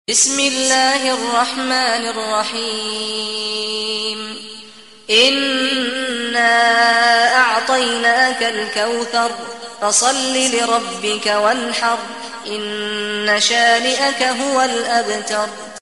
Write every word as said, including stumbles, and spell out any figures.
بسم الله الرحمن الرحيم إنا أعطيناك الكوثر فصل لربك وانحر إن شانئك هو الأبتر.